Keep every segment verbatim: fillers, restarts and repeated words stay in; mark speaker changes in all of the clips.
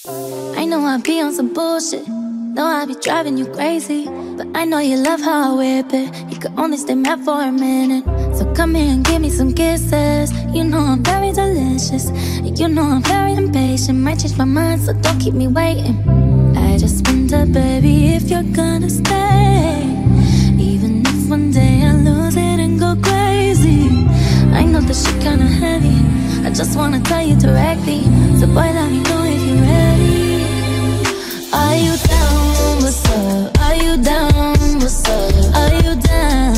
Speaker 1: I know I be on some bullshit, know I be driving you crazy, but I know you love how I whip it. You could only stay mad for a minute, so come here and give me some kisses. You know I'm very delicious, you know I'm very impatient. Might change my mind, so don't keep me waiting. I just wonder, baby, if you're gonna stay, even if one day I lose it and go crazy. I know that shit kinda heavy, I just wanna tell you directly, so boy, let me know if you're ready. Are you down? What's up? Are you down? What's up? Are you down?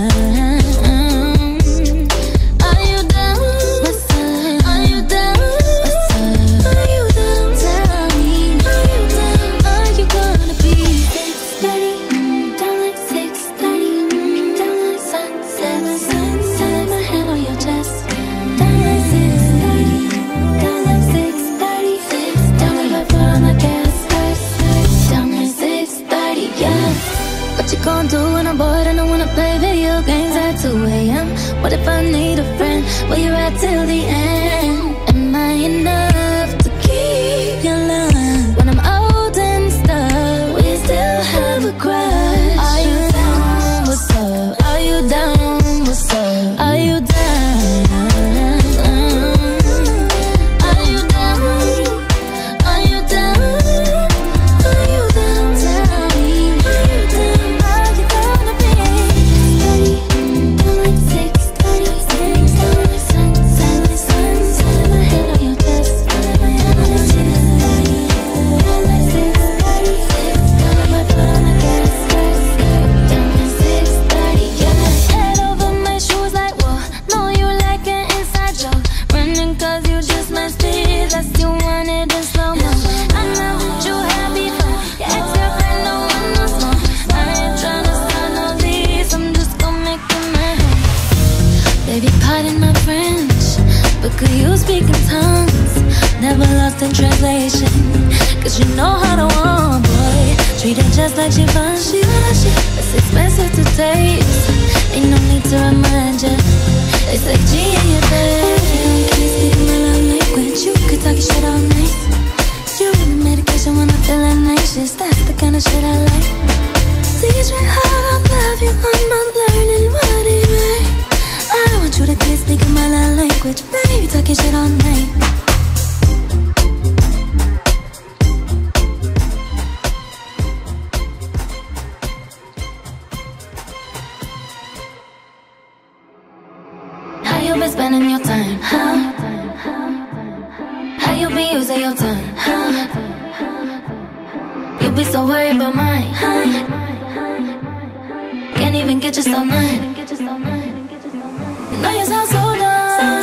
Speaker 1: Are you down? What's up? Are you down? What's up? Are you down? Tell me, are you down? Are you gonna be six thirty? Mm, down like six thirty. Mm, down like sun, seven, sun, seven. My hand on your chest. Down like six thirty. Down like six thirty. Down like I put on the gas. What you gonna do when I'm bored and I wanna play video games at two A M? What if I need a friend? Where you at till the end? Am I enough to keep your love? When I'm old and stuck, will you still have a crush? Are you down? What's up? Are you down? What's up? Are you down? Could you speak in tongues? Never lost in translation, cause you know how to want, boy. Treat it just like Givenchy. It's expensive to taste, ain't no need to remind you. It's like G in your bed. You can't speak my love language, you could talk your shit all night. You give me medication when I feel anxious, that's the kind of shit I like. Please try hard, I love you, I'm not learning what it is. I want you to keep speaking my love language, baby, talking shit all night. How you been spending your time, huh? How you been using your time, huh? You be so worried about mine, huh? Can't even get yourself mine. You know you sound so dumb.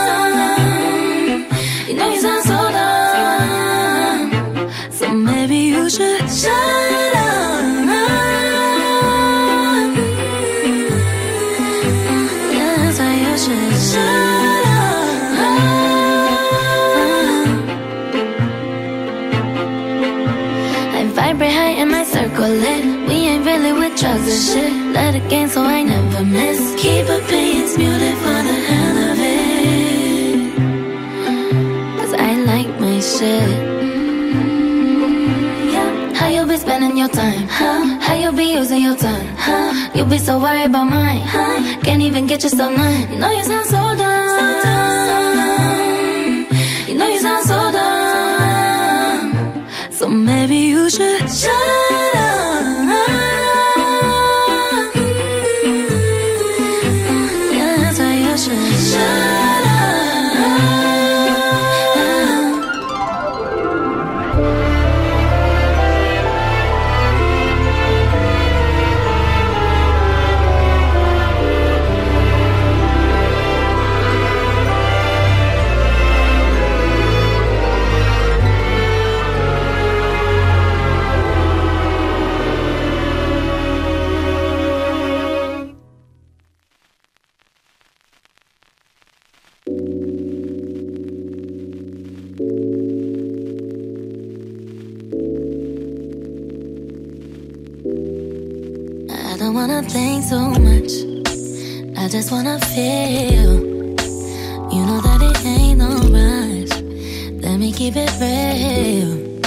Speaker 1: You know you sound so dumb. So maybe you should shut up. Yeah, that's why you should shut up. I vibrate high in my circle lit. We ain't really with drugs and shit. Let it gain so I never miss. Keep opinions muted for the hell of it, cause I like my shit. Mm, yeah. How you be spending your time, huh? How you be using your time, huh? You be so worried about mine, huh? Can't even get yourself none. You know you sound so dumb, so dumb. You know you sound so dumb. So maybe you should shut up. I don't wanna think so much, I just wanna feel. You know that it ain't no rush, let me keep it real.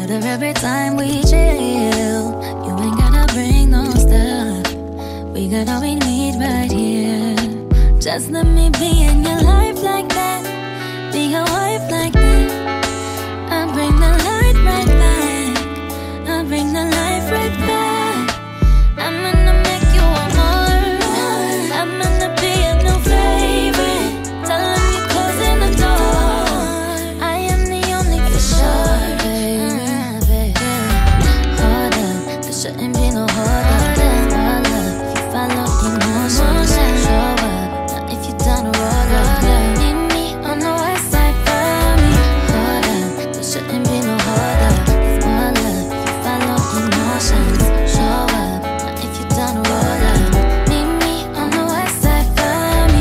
Speaker 1: better every time we chill. You ain't gotta bring no stuff. We got all we need right here. Just let me be in your life like that. Be your wife like that. I'll bring the light right back. I'll bring the life right back. I'm gonna make you a more. I'm gonna be a new favorite. Tell them you're closing the door. I am the only for sure, baby. Hold up, there shouldn't be no hold up. Hold up, if you follow emotions, show up. Now if you down the road, meet me on the west side for me. Hold up, there shouldn't be no hold up. Hold up, if you follow emotions, show up. Now if you down the road, meet me on the west side for me.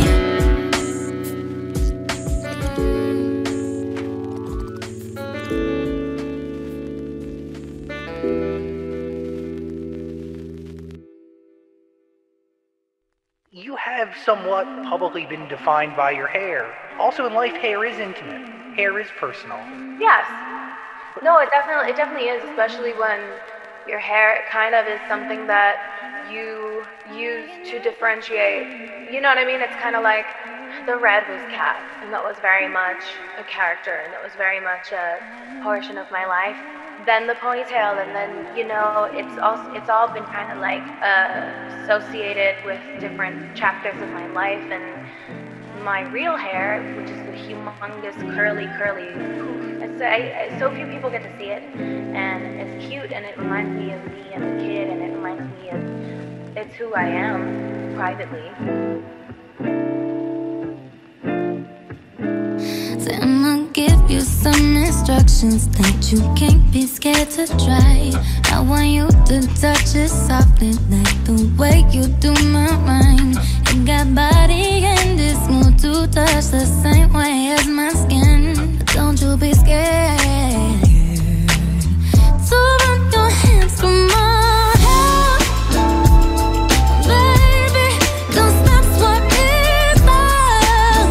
Speaker 2: You have somewhat publicly been defined by your hair. Also in life, hair is intimate. Hair is personal.
Speaker 3: Yes. No, it definitely it definitely is, especially when your hair kind of is something that you use to differentiate. You know what I mean? It's kind of like the red was Cat, and that was very much a character, and it was very much a portion of my life. Then the ponytail, and then, you know, it's all, it's all been kind of like uh, associated with different chapters of my life. And my real hair, which is the humongous curly, curly poof, it's, I, I, so few people get to see it, and it's cute, and it reminds me of me as a kid, and it reminds me of, it's who I am privately.
Speaker 1: So I'ma give you some instructions that you can't be scared to try. I want you to touch it softly like the way you do my mind. You got body and it's smooth to touch the same way as my skin. But don't you be scared to run your hands through my hair. Baby, 'cause that's what it's about.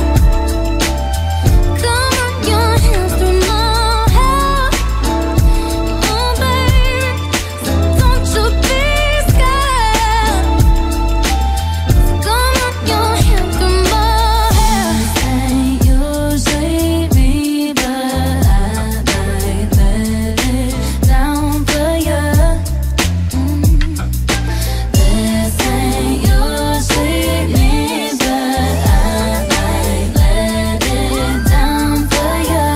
Speaker 1: Come on, your hands through my hair. Oh baby, so don't you be scared. Come on, your hands through my hair. This ain't usually me, but I might let it down for you. Mm. This ain't usually me, but I might let it down for you.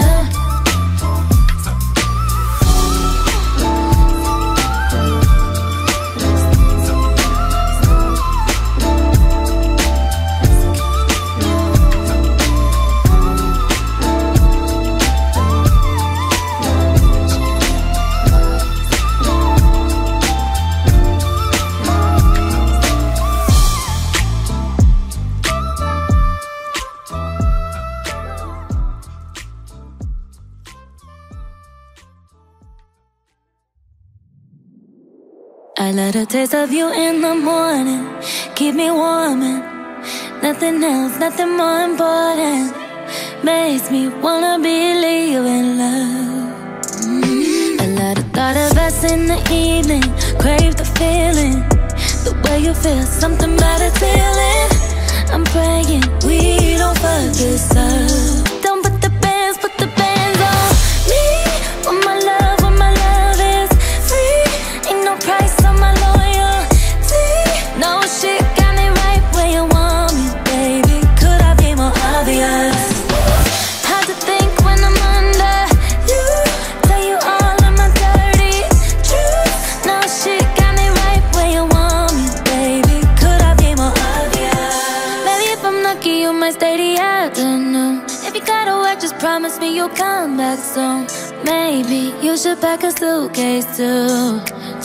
Speaker 1: I let a taste of you in the morning, keep me warm, and nothing else, nothing more important makes me wanna believe in love. Mm. I let a thought of us in the evening, crave the feeling, the way you feel, something about a feeling. I'm praying we don't fuck this up. Don't put the bands, put the bands on me. When my love, when my love is free, ain't no price on my loyalty. No shit got me right where you want me, baby. Could I be more obvious? Hard to think when I'm under you, tell you all of my dirty truth. No shit got me right where you want me, baby. Could I be more obvious? Maybe if I'm lucky you might stay the afternoon. If you gotta work, just promise me you'll come back soon. Maybe you should pack a suitcase too.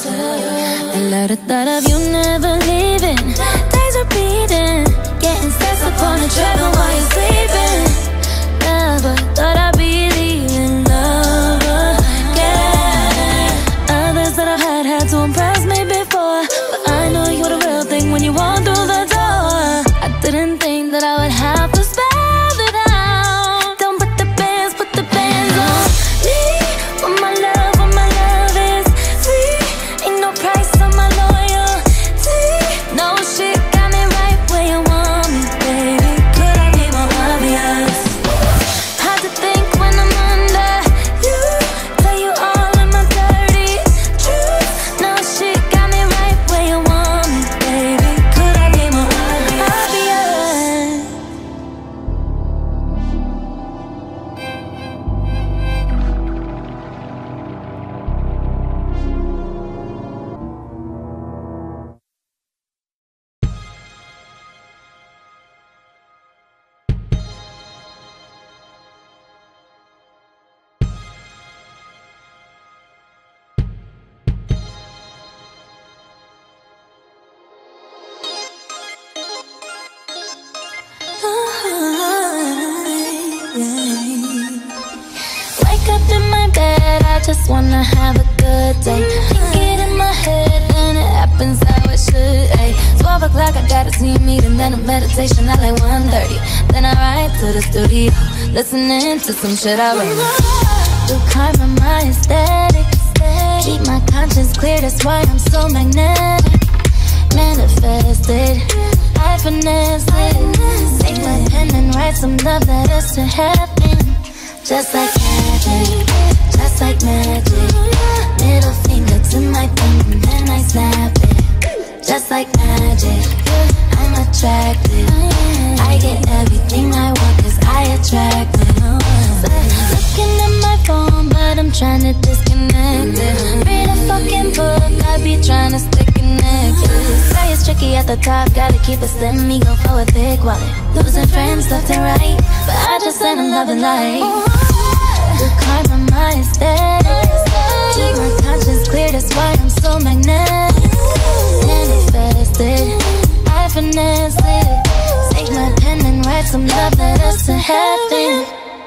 Speaker 1: I let the thought of you never leaving, days repeating, getting sex upon the treadmill while you're sleeping. Never thought I'd believe in love again. Others that I've had had to impress me before, but I know you're the real thing when you walk through the door. I didn't think that I would have to spell it out. Don't put the bands, put the bands on me. When my love, when my love just wanna have a good day. Think it in my head and it happens how it should, ayy. Twelve o'clock, I got a team meeting, then a meditation at like one thirty. Then I ride to the studio, listening to some shit I wrote. The karma, my aesthetic. Keep my conscience clear, that's why I'm so magnetic. Manifested, I finesse it. Take my pen and write some love letters to heaven. Just like magic, just like magic. Middle finger to my thumb and then I snap it. Just like magic, I'm attracted. I get everything I want cause I attract it. Looking at my phone but I'm trying to disconnect it. Read a fucking book, I be trying to stay connected. Say it's tricky at the top, gotta keep a slim ego for a big wallet. Losing friends left and right, but I just let them love and light. The karma, my aesthetic. Keep my conscience clear, that's why I'm so magnetic. Manifested, I finesse it. Take my pen and write some love letters to heaven.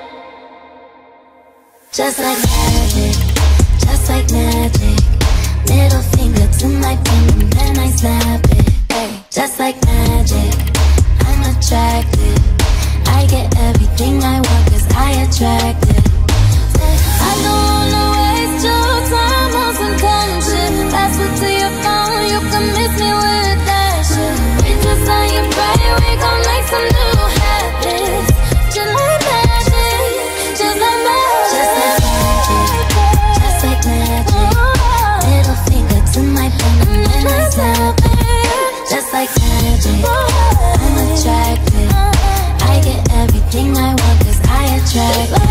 Speaker 1: Just like magic, just like magic. Middle finger to my thumb and then I snap it. Ay, just like magic, I'm attracted. I get everything I want cause I attract it. I don't wanna waste your time on some dumb shit. Pass it to your phone, you can miss me with that shit. We just on your brain, we gon' make some new habits. Just like magic, just like magic. Just like magic, just like magic. Middle finger to my thumb and then I snap it. Just like magic, I'm attracted. I get everything I want cause I attract it.